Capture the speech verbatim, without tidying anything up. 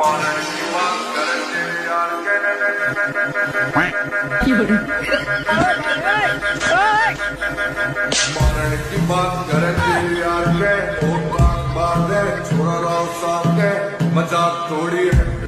मारने की बात करेंगे यार के मारने की बात करेंगे यार के ओ बात बात है छोड़ा रहो साथ के मजाक थोड़ी है।